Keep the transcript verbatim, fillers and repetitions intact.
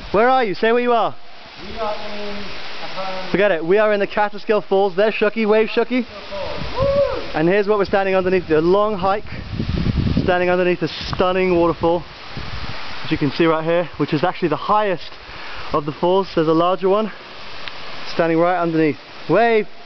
Where are you? Say where you are. We are in... Um, Forget it. We are in the Kaaterskill Falls. There's Shuki. Wave Shuki. And here's what we're standing underneath. A long hike. Standing underneath a stunning waterfall. As you can see right here. Which is actually the highest of the falls. There's a larger one. Standing right underneath. Wave.